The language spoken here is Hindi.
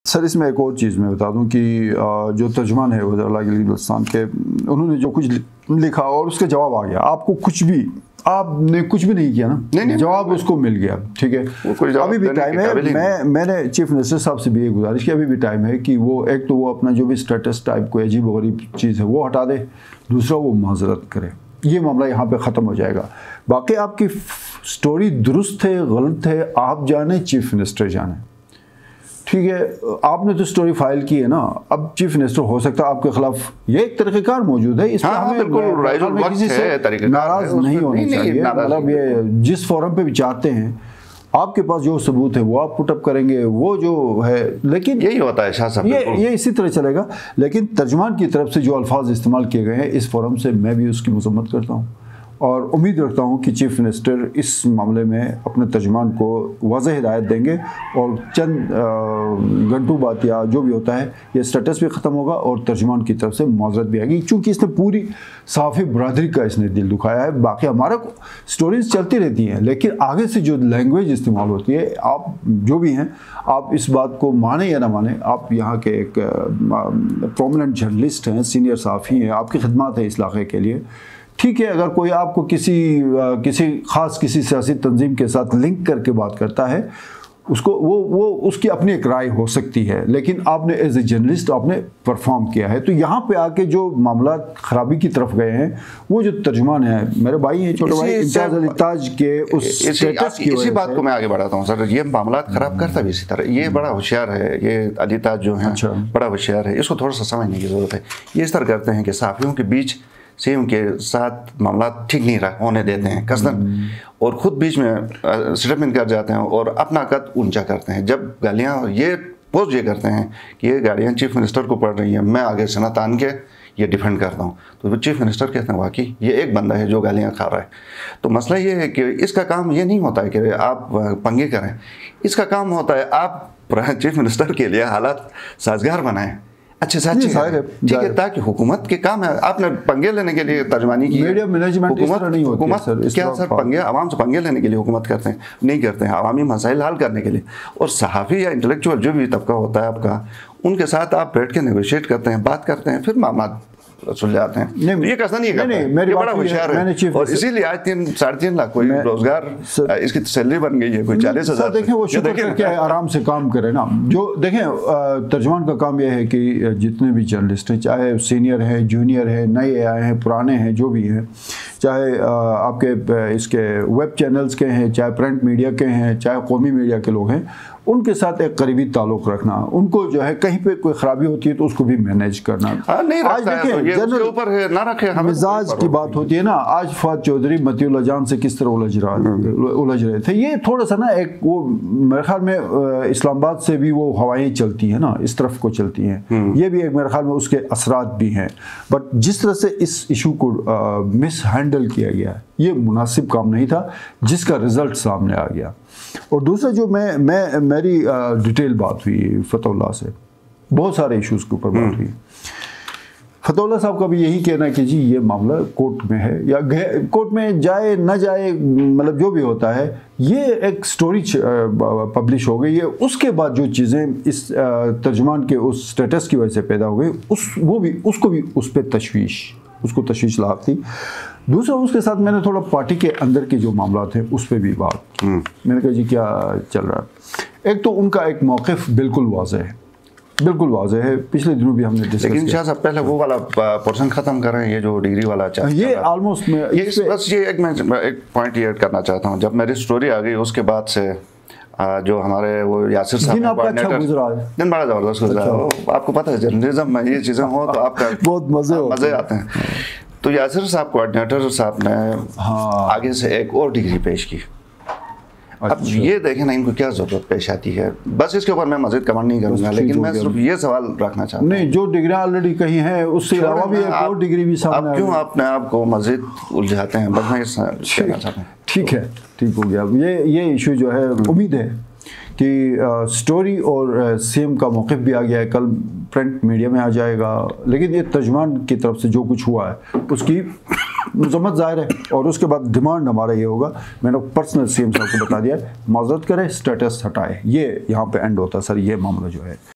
सर इसमें एक और चीज़ मैं बता दूं कि जो तर्जुमान है वज़ीर-ए-आला बलूचिस्तान के, उन्होंने जो कुछ लिखा और उसका जवाब आ गया। आपको कुछ भी, आपने कुछ भी नहीं किया ना, नहीं, जवाब उसको मिल गया। ठीक है, अभी भी टाइम है। मैंने चीफ मिनिस्टर साहब से भी ये गुजारिश की, अभी भी टाइम है कि वो एक तो वो अपना जो भी स्टेटस टाइप कोई अजीब गरीब चीज़ है वो हटा दे, दूसरा वो माजरत करे। ये मामला यहाँ पे ख़त्म हो जाएगा। बाकी आपकी स्टोरी दुरुस्त है गलत है आप जाने, चीफ मिनिस्टर जाने। ठीक है, आपने तो स्टोरी फाइल की है ना, अब चीफ मिनिस्टर हो सकता है आपके खिलाफ ये एक तरीक़ेकार मौजूद है, इसमें हमें किसी से नाराज नहीं होना चाहिए। मतलब ये जिस फोरम पे भी चाहते हैं आपके पास जो सबूत है वो आप पुटअप करेंगे, वो जो है, लेकिन यही होता है शाह साहब, ये इसी तरह चलेगा। लेकिन तर्जुमान की तरफ से जो अल्फाज इस्तेमाल किए गए हैं इस फोरम से मैं भी उसकी मजम्मत करता हूँ और उम्मीद रखता हूँ कि चीफ मिनिस्टर इस मामले में अपने तर्जुमान को वाज़ेह हिदायत देंगे और चंद घंटों बाद या जो भी होता है ये स्टेटस भी ख़त्म होगा और तर्जुमान की तरफ से माजरत भी आएगी, क्योंकि इसने पूरी सहाफ़ी बरादरी का इसने दिल दुखाया है। बाकी हमारा स्टोरीज चलती रहती हैं, लेकिन आगे से जो लैंग्वेज इस्तेमाल होती है, आप जो भी हैं आप इस बात को माने या ना माने, आप यहाँ के एक प्रोमिनेंट जर्नलिस्ट हैं, सीनियर सहाफ़ी हैं, आपकी खिदमत है इस इलाके के लिए। ठीक है, अगर कोई आपको किसी ख़ास किसी सियासी तंजीम के साथ लिंक करके बात करता है, उसको वो उसकी अपनी एक राय हो सकती है, लेकिन आपने एज ए जर्नलिस्ट आपने परफॉर्म किया है। तो यहाँ पे आके जो मामला खराबी की तरफ गए हैं, वो जो तर्जुमान है, मेरे भाई हैं, छोटे भाई इम्तियाज अली ताज के उस स्टेटस की इसी बात को मैं आगे बढ़ाता हूँ सर। ये मामला खराब करता भी इसी तरह, ये बड़ा होशियार है, ये अली ताज जो है बड़ा होशियार है, इसको थोड़ा सा समझने की ज़रूरत है। ये इस तरह करते हैं कि सहाफ़ियों के बीच सीएम के साथ मामला ठीक नहीं होने देते हैं कसदन, और ख़ुद बीच में स्टेटमेंट कर जाते हैं और अपना कद ऊंचा करते हैं। जब गालियाँ ये पोस्ट ये करते हैं कि ये गालियाँ चीफ मिनिस्टर को पड़ रही हैं, मैं आगे से ना तान के ये डिफेंड करता हूँ, तो चीफ मिनिस्टर कहते हैं वाकई ये एक बंदा है जो गालियाँ खा रहा है। तो मसला ये है कि इसका काम ये नहीं होता है कि आप पंगे करें, इसका काम होता है आप चीफ मिनिस्टर के लिए हालात साजगार बनाएं, अच्छे से अच्छे, ठीक है, ताकि हुकूमत के काम है। आपने पंगे लेने के लिए तर्जमानी की, मीडिया मैनेजमेंट हुकूमत क्या सर पंगे, आवाम से पंगे लेने के लिए हुकूमत करते हैं? नहीं करते हैं, अवामी मसाइल हल करने के लिए। और सहाफ़ी या इंटेलेक्चुअल जो भी तबका होता है आपका, उनके साथ आप बैठ के नेगोशिएट करते हैं, बात करते हैं, फिर मामला सुलझाते हैं। ये कैसा नहीं है, ये बड़ा होशियार है, और इसीलिए आज 3-3.5 लाख कोई रोजगार, इसकी सैलरी बन गई है कोई 40,000। देखें वो शुक्र करके आराम से काम करे ना। जो देखें तर्जुमान का काम यह है कि जितने भी जर्नलिस्ट हैं, चाहे सीनियर हैं, जूनियर हैं, नए आए हैं, पुराने हैं, जो भी हैं, चाहे आपके इसके वेब चैनल्स के हैं, चाहे प्रिंट मीडिया के हैं, चाहे कौमी मीडिया के लोग हैं, उनके साथ एक करीबी ताल्लुक़ रखना, उनको जो है कहीं पे कोई ख़राबी होती है तो उसको भी मैनेज करना। नहीं आज देखें जनरल ऊपर है ना रखे, मिजाज की बात होती है ना। आज फवाद चौधरी मतीउल्लाह जान से किस तरह उलझ रहे थे, ये थोड़ा सा ना एक वो मेरे ख्याल में इस्लामाबाद से भी वो हवाएं चलती हैं ना, इस तरफ को चलती हैं, ये भी एक मेरे ख्याल में उसके असरात भी हैं। बट जिस तरह से इस इशू को मिस हैंडल किया गया, ये मुनासिब काम नहीं था, जिसका रिजल्ट सामने आ गया। और दूसरा जो मेरी डिटेल बात हुई फतहुल्लाह से, बहुत सारे इश्यूज़ के ऊपर बात हुई। फतहुल्लाह साहब का भी यही कहना है कि जी ये मामला कोर्ट में है, या कोर्ट में जाए ना जाए, मतलब जो भी होता है, ये एक स्टोरी पब्लिश हो गई है। उसके बाद जो चीज़ें इस तर्जुमान के उस स्टेटस की वजह से पैदा हो गई, उसको भी उस पर उसको तशवीश लाक थी। दूसरा उसके साथ मैंने थोड़ा पार्टी के अंदर के जो मामला थे उस पर भी बात, मैंने कहा जी क्या चल रहा है। एक तो उनका एक मौक़िफ़ बिल्कुल वाज़ेह है, पिछले दिनों भी हमने डिस्कस किया। लेकिन शाह साहब पहले वो वाला पोर्शन ख़त्म कर रहे हैं, ये जो डिग्री वाला ये ऑलमोस्ट बस ये एक पॉइंट ऐड करना चाहता हूँ। जब मेरी स्टोरी आ गई उसके बाद से जो हमारे वो यासिर साहब दिन बड़ा ज़बरदस्त गुजरा है। आपको पता है जर्नलिज्म में ये चीज़ें हो तो आपका बहुत मज़े आते हैं। तो यासिर साहब कोऑर्डिनेटर साहब ने आगे से एक और डिग्री पेश की। अब ये देखें ना, इनको क्या ज़रूरत पेश आती है। बस इसके ऊपर मैं मज़ीद कमेंट नहीं करूँगा, लेकिन मैं सिर्फ ये सवाल रखना चाहता हूँ। नहीं, जो डिग्रियाँ ऑलरेडी कहीं हैं उससे अलावा भी एक और डिग्री भी सामने, आप क्यों अपने आप को मज़ीद उलझाते हैं? बस मैं ये कहना चाहता हूँ। ठीक है, ठीक हो गया। ये इशू जो है, उम्मीद है कि स्टोरी और सीएम का मौक़िफ़ भी आ गया है, कल प्रिंट मीडिया में आ जाएगा। लेकिन ये तर्जुमान की तरफ से जो कुछ हुआ है उसकी मजम्मत ज़ाहिर है, और उसके बाद डिमांड हमारा ये होगा, मैंने पर्सनल सीएम साहब को बता दिया, माजरत करें, स्टेटस हटाए। ये यहाँ पे एंड होता है सर, ये मामला जो है।